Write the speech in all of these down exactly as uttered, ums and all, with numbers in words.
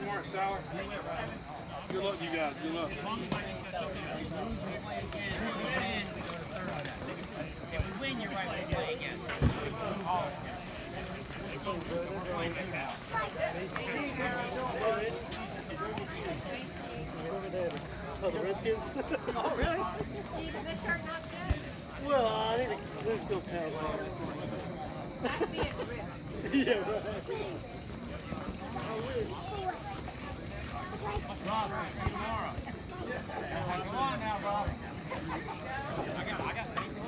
more, Sally. Good luck, you guys. Good luck. If we win, you're right where you play again. Oh, Oh, the Redskins? Oh, really? Steve, the shirt not good? Well, I think the Blues still pound That'd be a rip. Yeah, right. Rob, see you tomorrow. Come on now, Rob. I got, I got.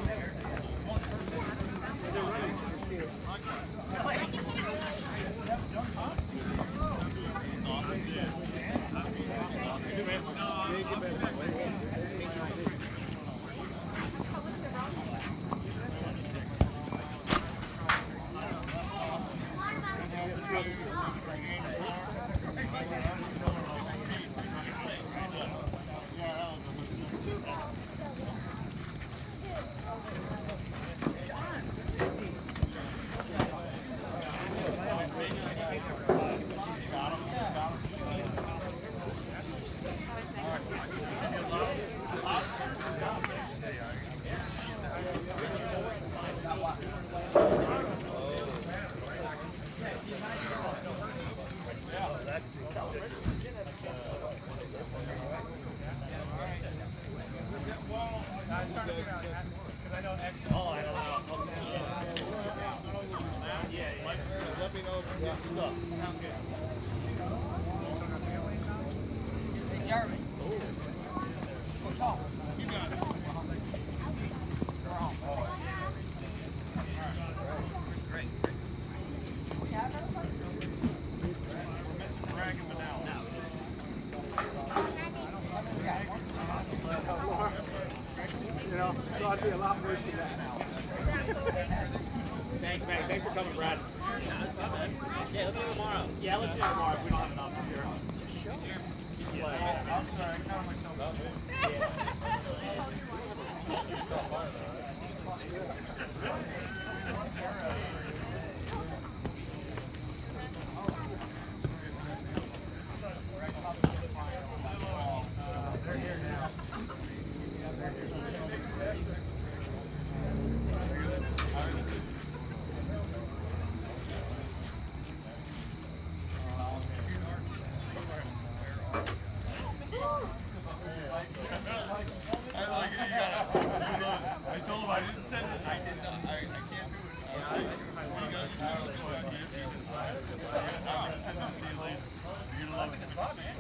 You know, thought it'd be a lot worse than that. Thanks, man. Thanks for coming, Brad. Yeah, let's do it tomorrow. Yeah, let's do it tomorrow if we don't have enough for sure. Oh, I'm sorry, I counted myself out. They're here now. I told him I didn't send it. I did not. I, I can't do it. I was like, you guys are going to go ahead. I'm going to send this to you later. You're going to love it. That's a good spot, man.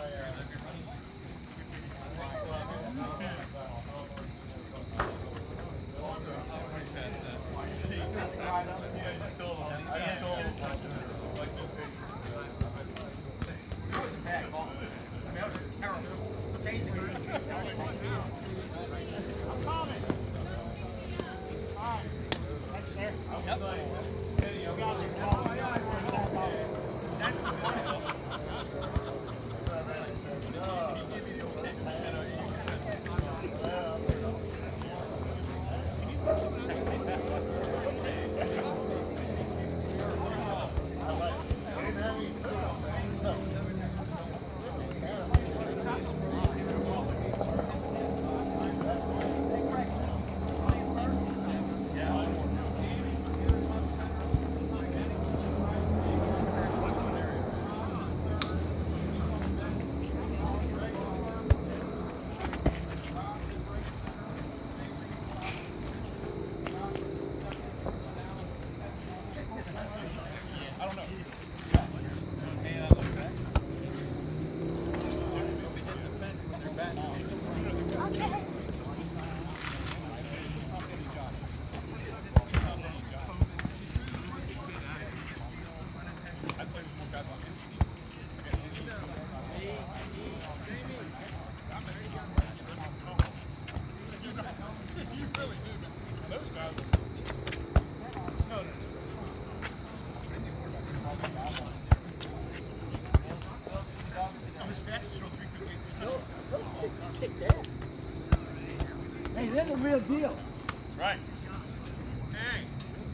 Hey, they're the real deal. Right. Hey.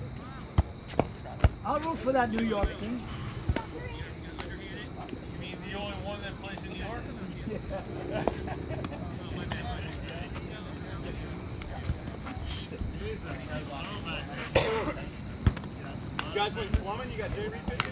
I'll root for that New York team. You mean the You guys went slumming? You got J Reed pitching?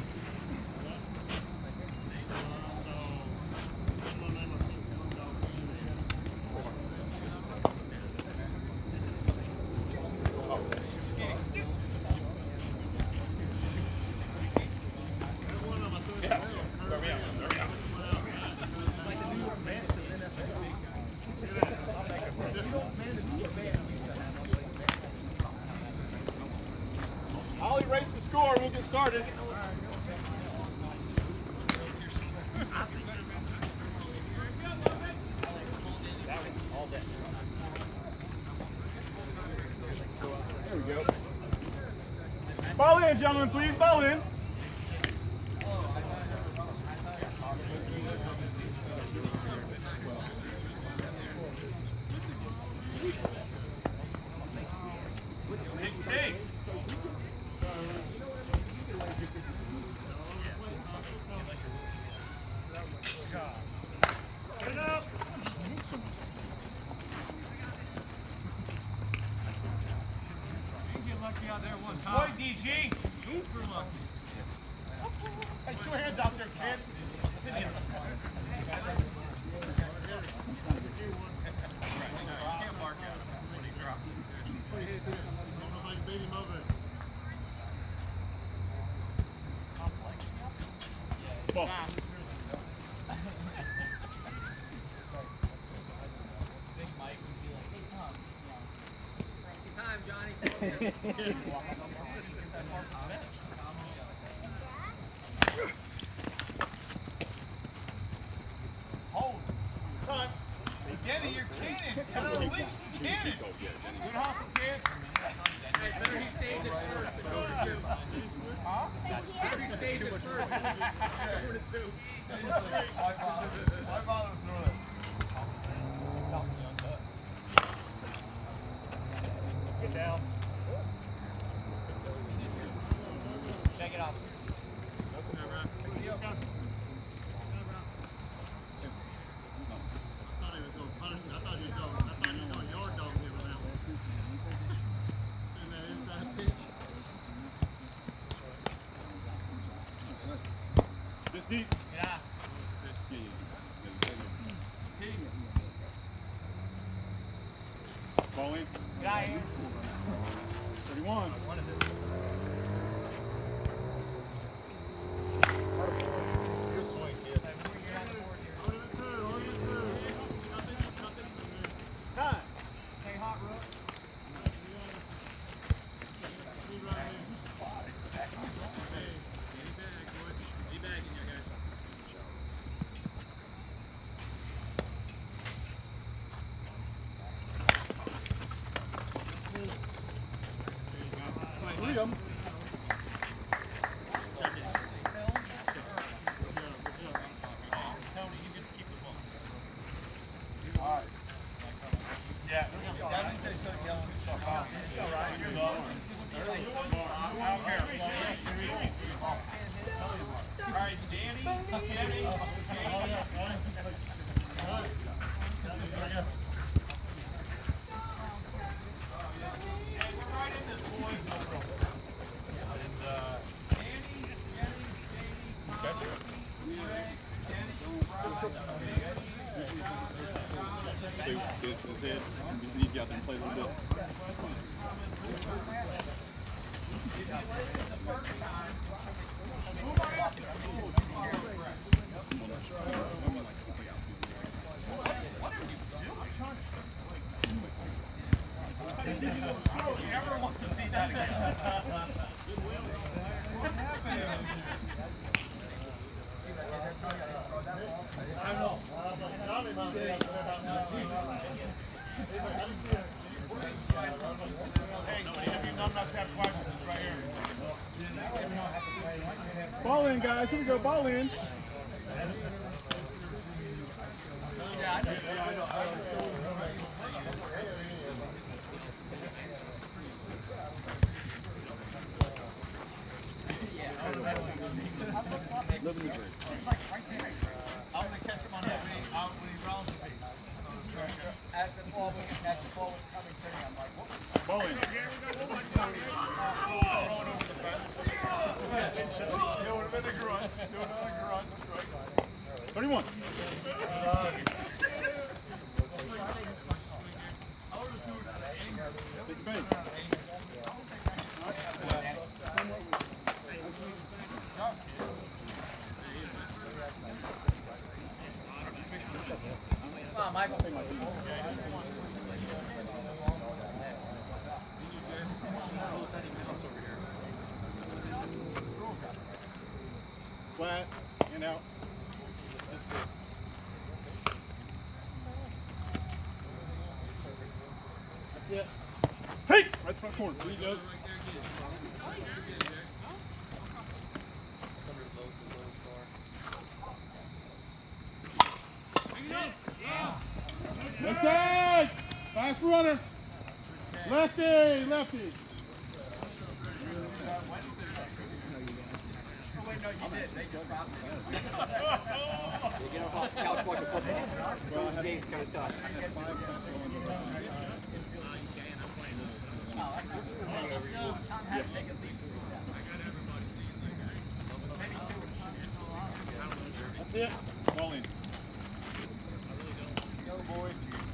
I'll erase the score. We'll get started. There we go. Ball in, gentlemen, please. Ball in. Big take. Get it up. Get lucky out there one Boy, time. D G. Super lucky. Hey, two hands out there, kid. Can't mark out when he dropped. Ball. Time, Johnny. Hold. Time. Denny, you're cannon. Gotta release the cannon. Good hustle, kid. Hey, better he stays at first than go to two. Huh? Better he stays at first than go to two. Why bother? Why bother throwing it? Get down. Check it out. Just deep. Yeah. Ball in. Get out here. thirty-one. Good swing, kid. Time. Hey, hot rook. Three of them. Tony, you get to keep the ball. All right. Yeah. That means they start yelling stuff out. All right. You're low. Out here. All right, Danny, Kenny, Jamie. Hey, we're right in this, boys. And, uh, Danny, Jenny, Jamie, Tom, Greg, Kenny, Brian, This is it. These guys can play a little bit. You never want to see that again. What happened? I don't know. Hey, if you numbnuts have questions, it's right here. Ball in, guys. Here we go. Ball in. Yeah, I know. Living the dream. I'm going to catch him on that way out when thirty-one. Take your base. Come on, Michael. Flat, and out. That's it. Hey! Right front corner. There you go. Lefty! Fast runner. Lefty! Lefty! Oh, wait, no, you did. They just dropped it. You get off the couch watching football. Well, I had Game's kind of tough. That's it. Ball in. Go, boys.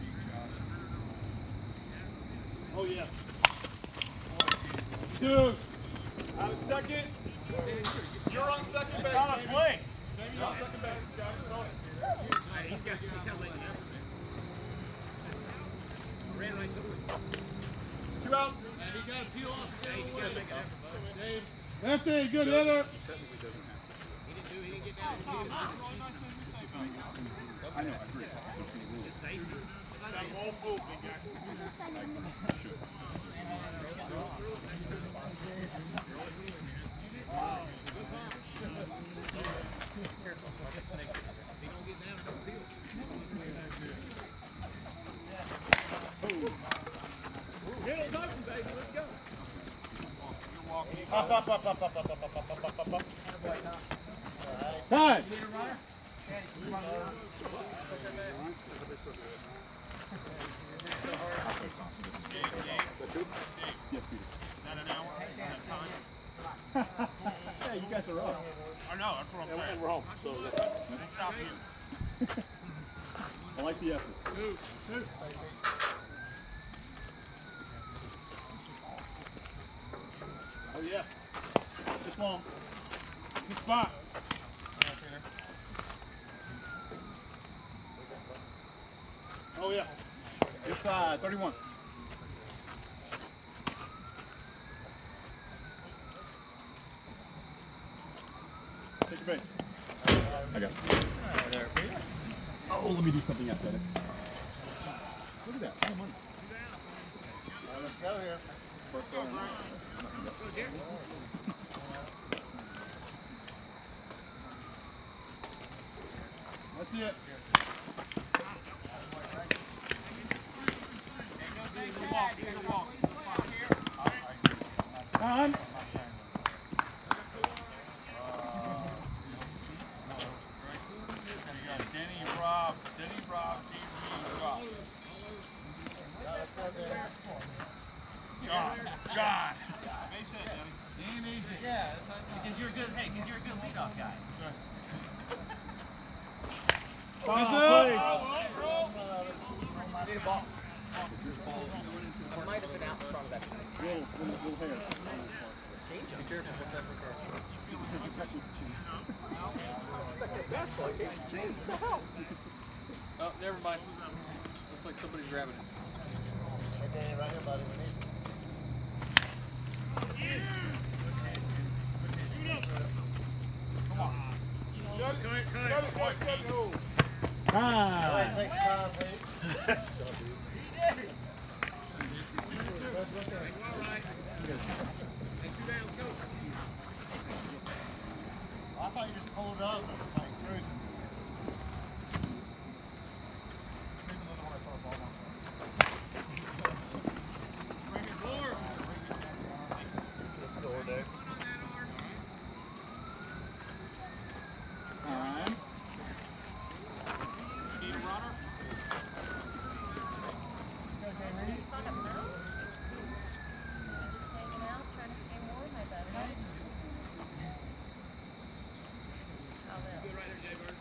Oh, yeah. Two. Out at second. You're on second base. On a play. Jamie, you're on second base. You got it. Throw it. He's got, he's got like enough. Ran right to it. Two outs. And he got to peel off. Hey, you got to make an effort, bud. Dave. Lefty, good hitter. Technically doesn't have to. He didn't do, he didn't get down. He didn't I know, I agree. It's safety. All full, big guy. He don't get down, don't peel. Middle's open, baby. Let's go. Up, up, up, up, up, up, up, up, up, up, up, up. Time. Not an hour, not time. Hey, you guys are up. I know, that's what I'm saying. And we're home, so that's We'll stop you. I like the effort. Two, two. Oh, yeah. Just long. Good spot. Oh, yeah. Inside, thirty-one. Take your base. I got it. Oh, let me do something athletic. Look at that. Oh, money. Let's go here. First one. That's it. Time. You got Denny, Rob, Denny, Rob, J P, Josh. John, John. Ain't easy. Yeah, that's right. Because you're a good, hey, because you're a good leadoff guy. That's Need a ball. I might have been out in front of that tonight. it. Little, little, little hair. Be careful with that for Oh, never mind. Looks like somebody's grabbing it. Okay, right here, buddy. We need. Cut it, cut it, cut it, cut it. All Time. right, take your time, please. I thought you just pulled up and like cruising. Maybe another one I saw a ball on. Time. Need a runner? Fun of mouse? Just hanging out, trying to stay warm, I bet, huh? I'll live.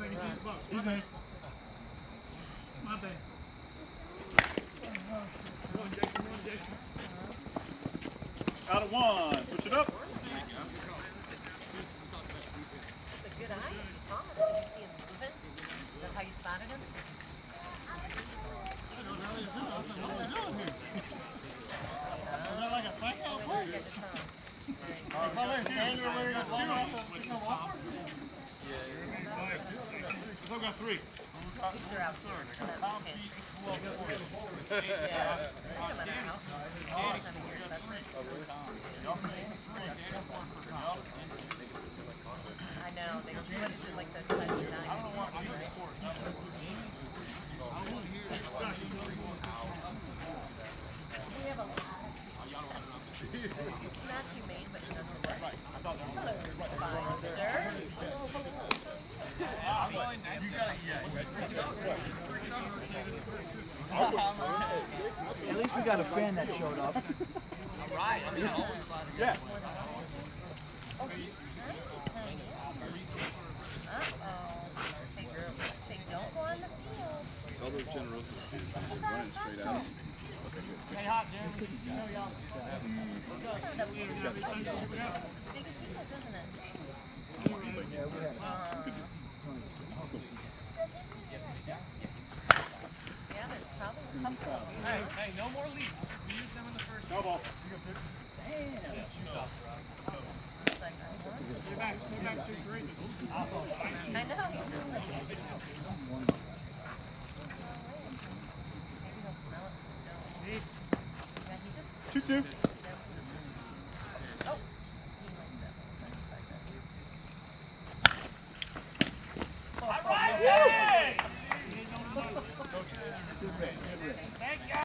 think he's in the box. He's in. My bad. Run, Jason, run, Jason. Out of one. Switch it up. It's a good eye. You saw him. Did you see him moving? Is that how you spotted him? Is that like a psycho? I just saw him. If I let stand there later, that's two off the come off. Still got three. These are out here. Not in the pantry. Yeah. Come at our house. All the time here, especially. I know. They what is it like the side of the nine? I don't know what right? We have a lot of students. It's not humane, but it doesn't work. Hello, fine, sir. Hello, hello. You got it, yeah. At least we got a fan that showed up. Right, I mean, I always thought it. Yeah. Oh, he's tiny, tiny, isn't he? Uh-oh. Say, say, don't go on the field. Tell those Generoso students they're running straight out. Hey, hot, Jeremy. You know y'all. He's as big as he is, isn't it? Uh, yeah, there's probably a couple of them. Hey, hey, no more leads. We used them in the first. No ball. It's like, I won. Stay back, stay back, two, three. I know, he's just like, maybe he'll smell it. No. Yeah, he just Two two.